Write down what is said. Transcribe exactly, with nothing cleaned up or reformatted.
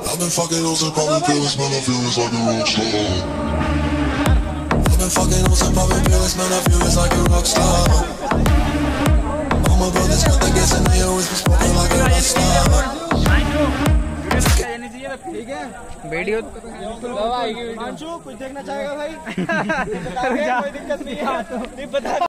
I've been fucking hoes and popping pills, man, I feel it's like a rock star. I've been fucking hoes and popping pills, man, I feel it's like a rock star. All my brothers got the gas and they always be smoking like a rock star. ठीक है video कुछ देखना चाहेगा भाई? कोई दिक्कत नहीं है।